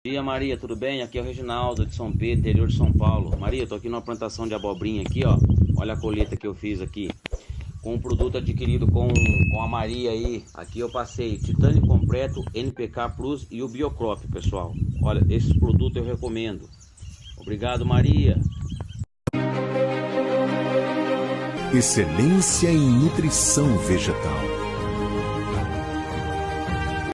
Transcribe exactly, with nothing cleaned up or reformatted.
Bom dia, Maria, tudo bem? Aqui é o Reginaldo de São Pedro, interior de São Paulo. Maria, tô aqui numa plantação de abobrinha aqui, ó. Olha a colheita que eu fiz aqui. Com um produto adquirido com, com a Maria aí. Aqui eu passei Titânio Completo, N P K Plus e o Biocrop, pessoal. Olha, esses produtos eu recomendo. Obrigado, Maria. Excelência em nutrição vegetal.